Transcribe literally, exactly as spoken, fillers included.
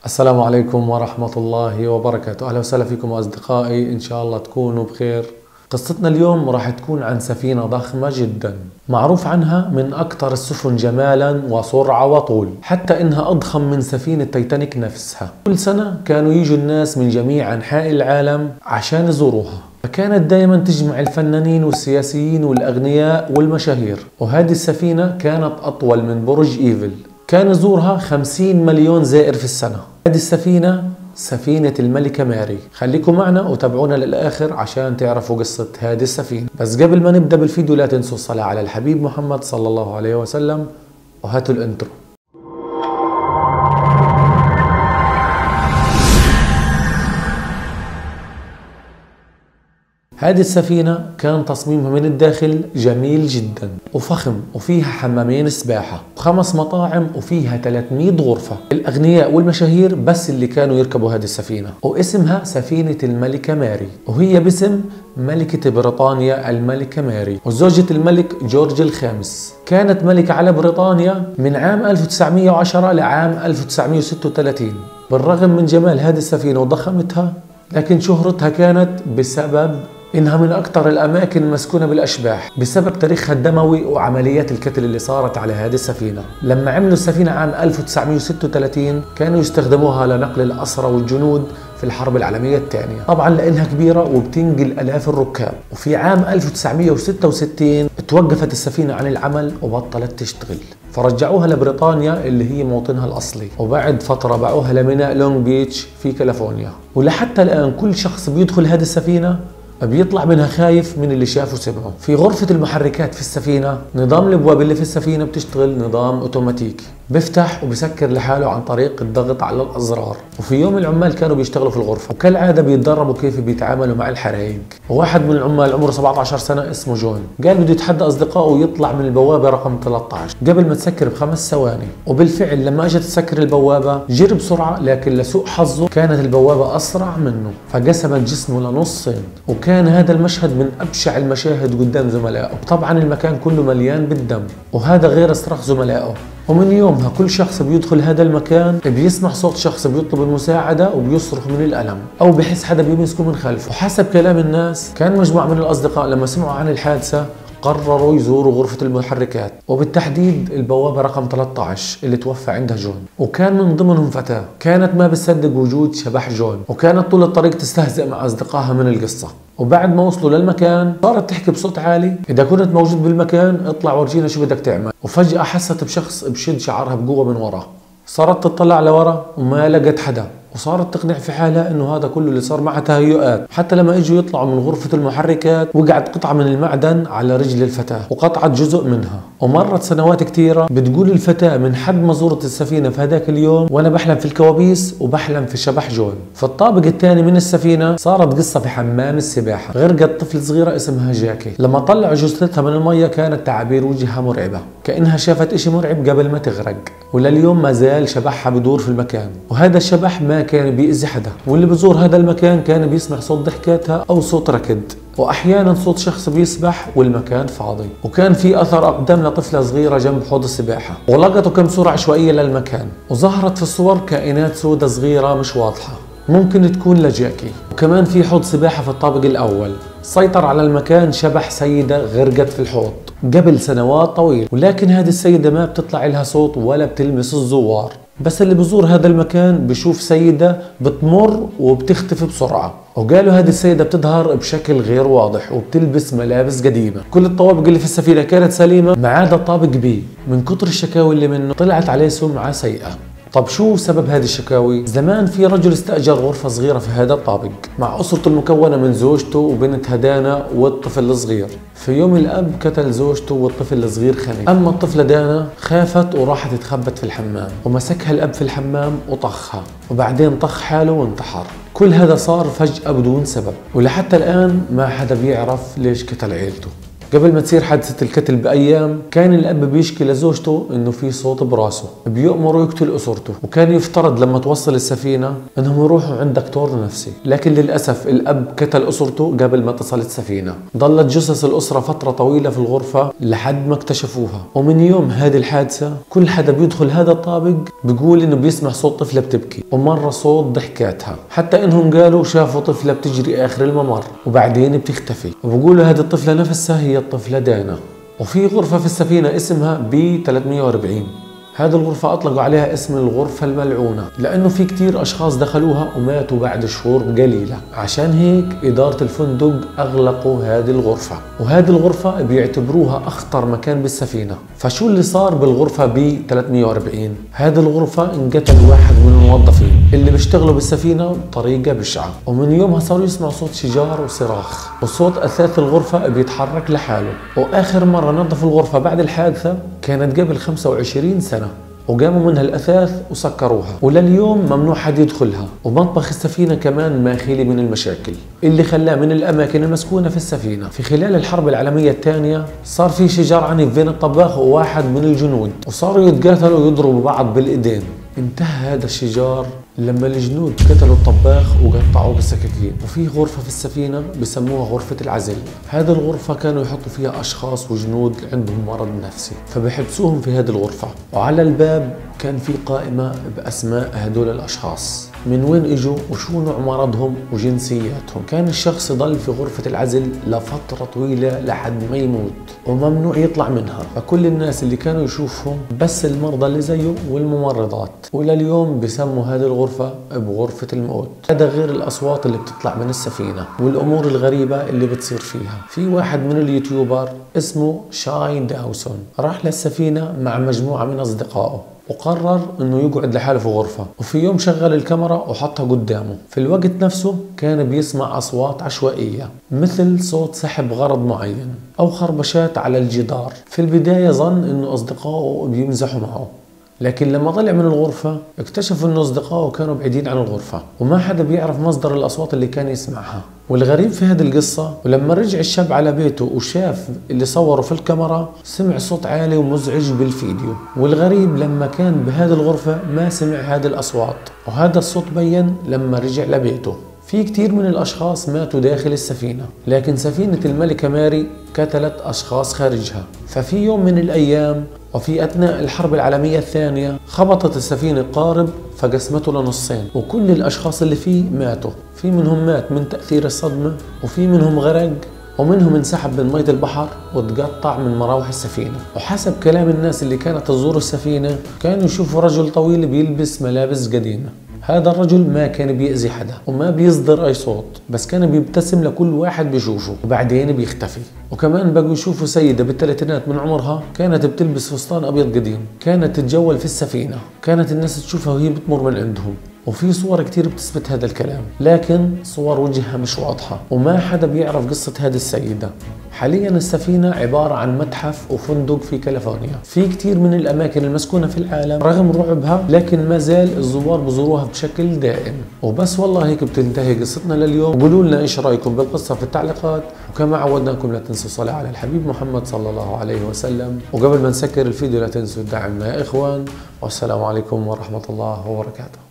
السلام عليكم ورحمة الله وبركاته. أهلا وسهلا فيكم أصدقائي، إن شاء الله تكونوا بخير. قصتنا اليوم راح تكون عن سفينة ضخمة جدا، معروف عنها من أكثر السفن جمالا وسرعة وطول، حتى إنها أضخم من سفينة تايتانيك نفسها. كل سنة كانوا يجوا الناس من جميع أنحاء العالم عشان يزوروها، فكانت دائما تجمع الفنانين والسياسيين والأغنياء والمشاهير. وهذه السفينة كانت أطول من برج إيفل، كان يزورها خمسين مليون زائر في السنة. هذه السفينة سفينة الملكة ماري. خليكم معنا وتابعونا للآخر عشان تعرفوا قصة هذه السفينة. بس قبل ما نبدأ بالفيديو لا تنسوا الصلاة على الحبيب محمد صلى الله عليه وسلم، وهاتوا الانترو. هذه السفينة كان تصميمها من الداخل جميل جدا وفخم، وفيها حمامين سباحة وخمس مطاعم وفيها ثلاثمئة غرفة. الأغنياء والمشاهير بس اللي كانوا يركبوا هذه السفينة، واسمها سفينة الملكة ماري، وهي باسم ملكة بريطانيا الملكة ماري وزوجة الملك جورج الخامس. كانت ملكة على بريطانيا من عام ألف وتسعمئة وعشرة لعام ألف وتسعمئة وستة وثلاثين. بالرغم من جمال هذه السفينة وضخامتها، لكن شهرتها كانت بسبب إنها من أكثر الأماكن المسكونة بالأشباح بسبب تاريخها الدموي وعمليات القتل اللي صارت على هذه السفينة. لما عملوا السفينة عام ألف وتسعمئة وستة وثلاثين كانوا يستخدموها لنقل الأسرى والجنود في الحرب العالمية الثانية، طبعا لأنها كبيرة وبتنقل آلاف الركاب. وفي عام ألف وتسعمئة وستة وستين توقفت السفينة عن العمل وبطلت تشتغل، فرجعوها لبريطانيا اللي هي موطنها الأصلي، وبعد فترة باعوها لميناء لونج بيتش في كاليفورنيا. ولحتى الآن كل شخص بيدخل هذه السفينة بيطلع منها خايف من اللي شافه وسمعه. في غرفة المحركات في السفينة، نظام الابواب اللي في السفينة بتشتغل نظام اوتوماتيكي، بيفتح وبسكر لحاله عن طريق الضغط على الازرار. وفي يوم العمال كانوا بيشتغلوا في الغرفة، وكالعادة بيتدربوا كيف بيتعاملوا مع الحرائق. وواحد من العمال عمره سبعة عشر سنة اسمه جون، قال بده يتحدى اصدقائه ويطلع من البوابة رقم ثلاثة عشر قبل ما تسكر بخمس ثواني. وبالفعل لما اجت تسكر البوابة جري بسرعة، لكن لسوء حظه كانت البوابة اسرع منه فقسمت جسمه لنصين. وكان هذا المشهد من ابشع المشاهد قدام زملائه، طبعا المكان كله مليان بالدم، وهذا غير صراخ زملائه. ومن يومها كل شخص بيدخل هذا المكان بيسمع صوت شخص بيطلب المساعدة وبيصرخ من الألم، أو بحس حدا بيمسكه من خلفه. وحسب كلام الناس، كان مجموعة من الأصدقاء لما سمعوا عن الحادثة قرروا يزوروا غرفة المحركات، وبالتحديد البوابة رقم ثلاثة عشر اللي توفى عندها جون. وكان من ضمنهم فتاة كانت ما بتصدق وجود شبح جون، وكانت طول الطريق تستهزئ مع أصدقائها من القصة. وبعد ما وصلوا للمكان صارت تحكي بصوت عالي: إذا كنت موجود بالمكان اطلع ورجينا شو بدك تعمل. وفجأة حست بشخص بشد شعرها بقوة من ورا، صارت تطلع لورا وما لقت حدا، وصارت تقنع في حالها انه هذا كله اللي صار معها تهيؤات. حتى لما اجوا يطلعوا من غرفة المحركات وقعت قطعة من المعدن على رجل الفتاة وقطعت جزء منها. ومرت سنوات كثيرة، بتقول الفتاة: من حد ما زورت السفينة في هذاك اليوم وانا بحلم في الكوابيس وبحلم في شبح جون. في الطابق الثاني من السفينة صارت قصة في حمام السباحة، غرقت طفلة صغيرة اسمها جاكي. لما طلعوا جثتها من المية كانت تعابير وجهها مرعبة، كأنها شافت اشي مرعب قبل ما تغرق. ولليوم ما زال شبحها بدور في المكان، وهذا الشبح ما كان بيأذي حدا، واللي بزور هذا المكان كان بيسمع صوت ضحكاتها او صوت ركض، واحيانا صوت شخص بيسبح والمكان فاضي. وكان في اثر اقدام لطفله صغيره جنب حوض السباحه، ولقطوا كم صوره عشوائيه للمكان، وظهرت في الصور كائنات سوداء صغيره مش واضحه ممكن تكون لجاكي. وكمان في حوض سباحه في الطابق الاول. سيطر على المكان شبح سيده غرقت في الحوض قبل سنوات طويله، ولكن هذه السيده ما بتطلع لها صوت ولا بتلمس الزوار، بس اللي بزور هذا المكان بشوف سيدة بتمر وبتختفي بسرعة. وقالوا هذه السيدة بتظهر بشكل غير واضح وبتلبس ملابس قديمة. كل الطوابق اللي في السفينة كانت سليمة ما عدا طابق بي، من كتر الشكاوي اللي منه طلعت عليه سمعة سيئة. طب شو سبب هذه الشكاوي؟ زمان في رجل استأجر غرفة صغيرة في هذا الطابق مع أسرته المكونة من زوجته وبنتها دانا والطفل الصغير. في يوم الأب قتل زوجته والطفل الصغير خنق. أما الطفلة دانا خافت وراحت تخبت في الحمام، ومسكها الأب في الحمام وطخها، وبعدين طخ حاله وانتحر. كل هذا صار فجأة بدون سبب، ولحتى الآن ما حدا بيعرف ليش قتل عيلته. قبل ما تصير حادثة القتل بأيام كان الأب بيشكي لزوجته إنه في صوت براسه بيأمره يقتل أسرته، وكان يفترض لما توصل السفينة إنهم يروحوا عند دكتور نفسي، لكن للأسف الأب قتل أسرته قبل ما تصل السفينة. ضلت جثث الأسرة فترة طويلة في الغرفة لحد ما اكتشفوها، ومن يوم هذه الحادثة كل حدا بيدخل هذا الطابق بيقول إنه بيسمع صوت طفلة بتبكي، ومرة صوت ضحكاتها، حتى إنهم قالوا شافوا طفلة بتجري آخر الممر وبعدين بتختفي، وبقولوا هذه الطفلة نفسها هي الطفلة دانا. وفي غرفة في السفينة اسمها بي ثلاثمئة وأربعين، هذه الغرفة أطلقوا عليها اسم الغرفة الملعونة لأنه في كتير أشخاص دخلوها وماتوا بعد شهور قليلة، عشان هيك إدارة الفندق أغلقوا هذه الغرفة، وهذه الغرفة بيعتبروها أخطر مكان بالسفينة. فشو اللي صار بالغرفة بي ثلاثمئة وأربعين؟ هذه الغرفة انقتل واحد من الموظفين اللي بيشتغلوا بالسفينة بطريقة بشعة، ومن يومها صاروا يسمعوا صوت شجار وصراخ، وصوت أثاث الغرفة بيتحرك لحاله. وآخر مرة نظفوا الغرفة بعد الحادثة كانت قبل خمسة وعشرين سنة، وقاموا منها الأثاث وسكروها، ولليوم ممنوع حد يدخلها. ومطبخ السفينة كمان ما خالي من المشاكل اللي خلاه من الأماكن المسكونة في السفينة. في خلال الحرب العالمية الثانية صار في شجار عنيف بين الطباخ وواحد من الجنود، وصاروا يتقاتلوا ويضربوا بعض بالإيدين. انتهى هذا الشجار لما الجنود قتلوا الطباخ وقطعوه بالسكاكين. وفي غرفة في السفينة بسموها غرفة العزل، هذه الغرفة كانوا يحطوا فيها أشخاص وجنود عندهم مرض نفسي فبحبسوهم في هذه الغرفة، وعلى الباب كان في قائمة بأسماء هدول الأشخاص، من وين إجوا وشو نوع مرضهم وجنسياتهم. كان الشخص يضل في غرفة العزل لفترة طويلة لحد ما يموت وممنوع يطلع منها، فكل الناس اللي كانوا يشوفهم بس المرضى اللي زيه والممرضات، ولليوم بسموا هذه الغرفة بغرفة الموت. هذا غير الأصوات اللي بتطلع من السفينة والأمور الغريبة اللي بتصير فيها. في واحد من اليوتيوبر اسمه شاين داوسون راح للسفينة مع مجموعة من أصدقائه وقرر انه يقعد لحاله في غرفة، وفي يوم شغل الكاميرا وحطها قدامه. في الوقت نفسه كان بيسمع اصوات عشوائية مثل صوت سحب غرض معين او خربشات على الجدار. في البداية ظن انه اصدقائه بيمزحوا معه، لكن لما طلع من الغرفة اكتشف انه اصدقائه كانوا بعيدين عن الغرفة وما حدا بيعرف مصدر الاصوات اللي كان يسمعها. والغريب في هذه القصة، ولما رجع الشاب على بيته وشاف اللي صوره في الكاميرا سمع صوت عالي ومزعج بالفيديو. والغريب لما كان بهذه الغرفة ما سمع هذه الأصوات، وهذا الصوت بين لما رجع لبيته. في كتير من الأشخاص ماتوا داخل السفينة، لكن سفينة الملكة ماري قتلت أشخاص خارجها. ففي يوم من الأيام وفي أثناء الحرب العالمية الثانية خبطت السفينة قارب فقسمته لنصين، وكل الأشخاص اللي فيه ماتوا. في منهم مات من تأثير الصدمة، وفي منهم غرق، ومنهم انسحب من مية البحر وتقطع من مراوح السفينة. وحسب كلام الناس اللي كانت تزور السفينة كانوا يشوفوا رجل طويل بيلبس ملابس قديمة. هذا الرجل ما كان بيأذي حدا وما بيصدر أي صوت، بس كان بيبتسم لكل واحد بيشوفه وبعدين بيختفي. وكمان بقوا يشوفوا سيدة بالثلاثينات من عمرها كانت بتلبس فستان أبيض قديم، كانت تتجول في السفينة، كانت الناس تشوفها وهي بتمر من عندهم. وفي صور كتير بتثبت هذا الكلام، لكن صور وجهها مش واضحة وما حدا بيعرف قصة هذه السيدة. حاليا السفينة عبارة عن متحف وفندق في كاليفورنيا. في كتير من الأماكن المسكونة في العالم رغم رعبها لكن ما زال الزوار بزوروها بشكل دائم. وبس والله هيك بتنتهي قصتنا لليوم. قولوا لنا إيش رأيكم بالقصة في التعليقات، وكما عودناكم لا تنسوا الصلاة على الحبيب محمد صلى الله عليه وسلم. وقبل ما نسكر الفيديو لا تنسوا الدعم يا إخوان، والسلام عليكم ورحمة الله وبركاته.